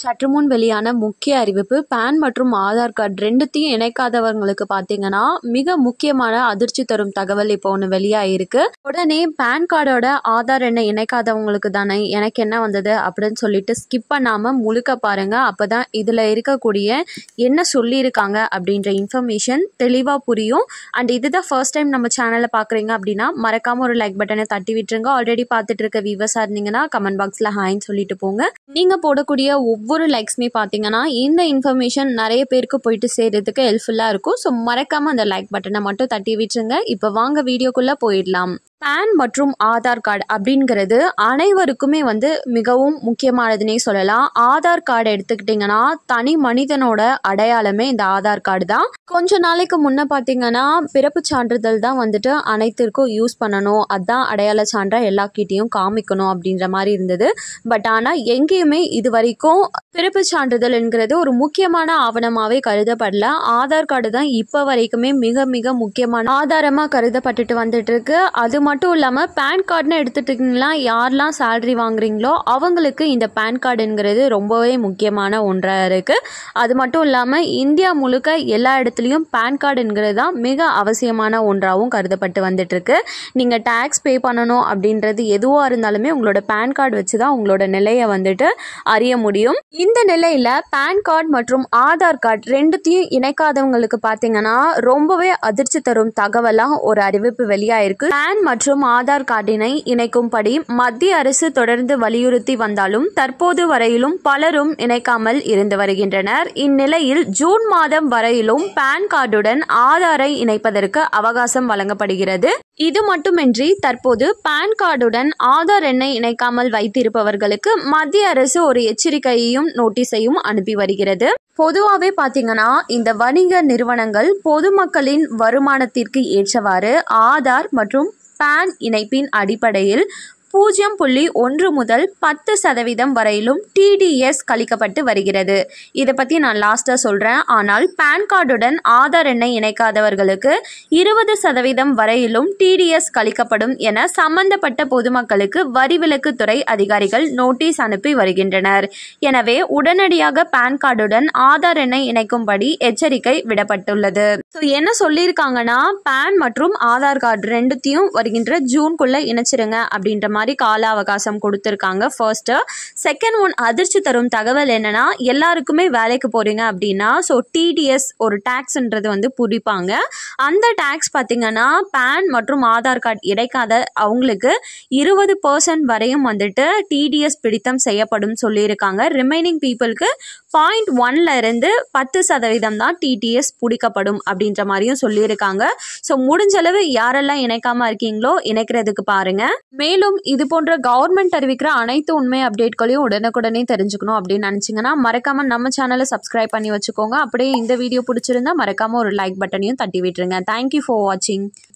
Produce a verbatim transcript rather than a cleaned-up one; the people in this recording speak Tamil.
சற்று முன் வெளியான முக்கிய அறிவிப்பு பான் மற்றும் ஆதார் கார்டு ரெண்டுத்தையும் இணைக்காதவங்களுக்கு பார்த்தீங்கன்னா மிக முக்கியமான அதிர்ச்சி தரும் தகவல் இப்போ ஒன்று வெளியாயிருக்கு. உடனே பான் கார்டோட ஆதார் எண்ணை இணைக்காதவங்களுக்கு தானே எனக்கு என்ன வந்தது அப்படின்னு சொல்லிட்டு ஸ்கிப் பண்ணாமல் முழுக்க பாருங்க. அப்போதான் இதில் இருக்கக்கூடிய என்ன சொல்லியிருக்காங்க அப்படின்ற இன்ஃபர்மேஷன் தெளிவாக புரியும். அண்ட் இதுதான் ஃபர்ஸ்ட் டைம் நம்ம சேனலில் பார்க்குறீங்க அப்படின்னா மறக்காம ஒரு லைக் பட்டனை தட்டி விட்டுருங்க. ஆல்ரெடி பார்த்துட்டு இருக்க வியூவர்ஸாக இருந்தீங்கன்னா கமெண்ட் பாக்ஸில் ஹாய்ன்னு சொல்லிட்டு போங்க. நீங்கள் போடக்கூடிய ஒவ்வொரு லைக்ஸ்மே பார்த்தீங்கன்னா இந்த இன்ஃபர்மேஷன் நிறைய பேருக்கு போயிட்டு சேர்றதுக்கு ஹெல்ப்ஃபுல்லாக இருக்கும். ஸோ மறக்காமல் அந்த லைக் பட்டனை மட்டும் தட்டி விட்டுருங்க. இப்போ வாங்க வீடியோக்குள்ளே போயிடலாம். பான் மற்றும் ஆதார் கார்டு அப்படிங்கிறது அனைவருக்குமே வந்து மிகவும் முக்கியமானதுன்னே சொல்லலாம். ஆதார் கார்டு எடுத்துக்கிட்டிங்கன்னா தனி மனிதனோட அடையாளமே இந்த ஆதார் கார்டு தான். கொஞ்ச நாளைக்கு முன்னே பார்த்தீங்கன்னா பிறப்பு சான்றிதழ் தான் வந்துட்டு அனைத்திற்கும் யூஸ் பண்ணணும், அதுதான் அடையாள சான்றா எல்லாக்கிட்டையும் காமிக்கணும் அப்படின்ற மாதிரி இருந்தது. பட் ஆனால் எங்கேயுமே இது வரைக்கும் பிறப்பு சான்றிதழ் என்கிறது ஒரு முக்கியமான ஆவணமாகவே கருதப்படல. ஆதார் கார்டு தான் இப்போ வரைக்குமே மிக மிக முக்கியமான ஆதாரமாக கருதப்பட்டுட்டு வந்துட்டு இருக்கு. அது மட்டும் இல்லாமல் பேன் கார்டுன்னு எடுத்துட்டிங்கன்னா யாரெல்லாம் சேலரி வாங்குறீங்களோ அவங்களுக்கு இந்த பேன் கார்டுங்கிறது ரொம்பவே முக்கியமான ஒன்றாக இருக்குது. அது மட்டும் இல்லாமல் இந்தியா முழுக்க எல்லா இடத்துலையும் பேன் கார்டுங்கிறது தான் மிக அவசியமான ஒன்றாகவும் கருதப்பட்டு வந்துட்டுருக்கு. நீங்கள் டேக்ஸ் பே பண்ணணும் அப்படின்றது எதுவாக இருந்தாலுமே உங்களோட பேன் கார்டு வச்சு தான் உங்களோட நிலையை வந்துட்டு அறிய முடியும். இந்த நிலையில் பேன் கார்டு மற்றும் ஆதார் கார்டு ரெண்டுத்தையும் இணைக்காதவங்களுக்கு பார்த்தீங்கன்னா ரொம்பவே அதிர்ச்சி தரும் தகவலாக ஒரு அறிவிப்பு வெளியாயிருக்கு. பேன் மற்றும் ஆதார் கார்டினை இணைக்கும்படி மத்திய அரசு தொடர்ந்து வலியுறுத்தி வந்தாலும் தற்போது வரையிலும் பலரும் இணைக்காமல் இருந்து வருகின்றனர். இந்நிலையில் ஜூன் மாதம் வரையிலும் பேன் கார்டுடன் ஆதாரை இணைப்பதற்கு அவகாசம் வழங்கப்படுகிறது. இது மட்டுமின்றி தற்போது பேன் கார்டுடன் ஆதார் எண்ணை இணைக்காமல் வைத்திருப்பவர்களுக்கு மத்திய அரசு ஒரு எச்சரிக்கையையும் நோட்டீஸையும் அனுப்பி வருகிறது. பொதுவாகவே பார்த்தீங்கன்னா இந்த வணிக நிறுவனங்கள் பொதுமக்களின் வருமானத்திற்கு ஏற்றவாறு ஆதார் மற்றும் பான் இணைப்பின் அடிப்படையில் பூஜ்ஜியம் புள்ளி ஒன்று முதல் பத்து சதவீதம் வரையிலும் டிடிஎஸ் கழிக்கப்பட்டு வருகிறது. இதை பற்றி நான் லாஸ்ட்டாக சொல்கிறேன். ஆனால் பேன் கார்டுடன் ஆதார் எண்ணை இணைக்காதவர்களுக்கு இருபது சதவீதம் வரையிலும் டிடிஎஸ் கழிக்கப்படும் என சம்பந்தப்பட்ட பொதுமக்களுக்கு வரிவிலக்குத்துறை அதிகாரிகள் நோட்டீஸ் அனுப்பி வருகின்றனர். எனவே உடனடியாக பேன் கார்டுடன் ஆதார் எண்ணை இணைக்கும்படி எச்சரிக்கை விடப்பட்டுள்ளது. ஸோ என்ன சொல்லியிருக்காங்கன்னா பேன் மற்றும் ஆதார் கார்டு ரெண்டுத்தையும் வருகின்ற ஜூன்குள்ளே இணைச்சிருங்க அப்படின்ற மாதிரி கால அவகாசம் கொடுத்துருக்காங்க. ஃபர்ஸ்ட் செகண்ட் ஒன் அதிர்ச்சி தரும் தகவல் என்னன்னா எல்லாருக்குமே வேலைக்கு போறீங்க அப்படின்னா ஸோ டிடிஎஸ் ஒரு டாக்ஸ்ன்றது வந்து புரிப்பாங்க. அந்த டாக்ஸ் பார்த்தீங்கன்னா பேன் மற்றும் ஆதார் கார்டு இணைக்காத அவங்களுக்கு இருபது பர்சன்ட் வரையும் வந்துட்டு டிடிஎஸ் பிடித்தம் செய்யப்படும் சொல்லியிருக்காங்க. ரிமைனிங் பீப்புளுக்கு பாயிண்ட் ஒன்ல இருந்து பத்து சதவீதம் தான் டிடிஎஸ் பிடிக்கப்படும் அப்படின்ற மாதிரியும் சொல்லியிருக்காங்க. ஸோ முடிஞ்ச அளவு யாரெல்லாம் இணைக்காம இருக்கீங்களோ இணைக்கிறதுக்கு பாருங்க. மேலும் இது போன்ற கவர்மெண்ட் அறிவிக்கிற அனைத்து உண்மை அப்டேட்களையும் உடனுக்குடனே தெரிஞ்சுக்கணும் அப்படின்னு நினைச்சீங்கன்னா மறக்காம நம்ம சேனலை சப்ஸ்கிரைப் பண்ணி வச்சுக்கோங்க. அப்படியே இந்த வீடியோ பிடிச்சிருந்தா மறக்காம ஒரு லைக் பட்டனையும் தட்டி விட்டுருங்க. தேங்க்யூ ஃபார் வாட்சிங்.